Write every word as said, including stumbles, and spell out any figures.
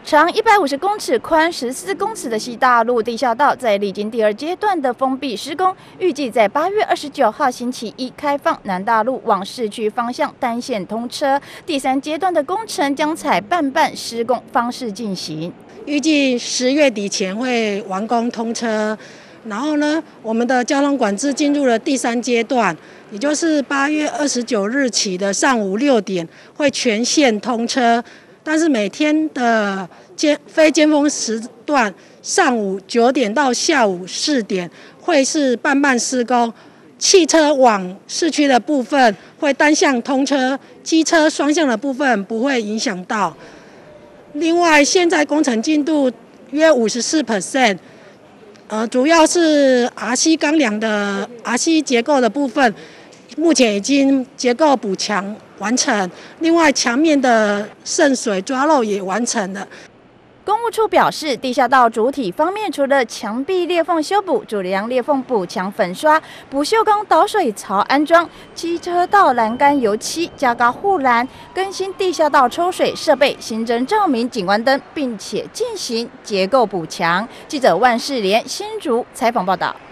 长一百五十公尺、宽十四公尺的西大路地下道，在历经第二阶段的封闭施工，预计在八月二十九号星期一开放南大路往市区方向单线通车。第三阶段的工程将采半半施工方式进行， 预计十月底前会完工通车。然后呢，我们的交通管制进入了第三阶段，也就是八月二十九日起的上午六点会全线通车。但是每天的尖非尖峰时段，上午九点到下午四点会是半半施工。汽车往市区的部分会单向通车，机车双向的部分不会影响到。另外，现在工程进度约 百分之五十四， 呃，主要是 R C 钢梁的 R C 结构的部分。目前已经结构补强完成，另外墙面的渗水抓漏也完成了。 公务处表示，地下道主体方面，除了墙壁裂缝修补、主梁裂缝补强粉刷、不锈钢导水槽安装、机车道栏杆油漆、加高护栏、更新地下道抽水设备、新增照明景观灯，并且进行结构补强。记者万世莲新竹采访报道。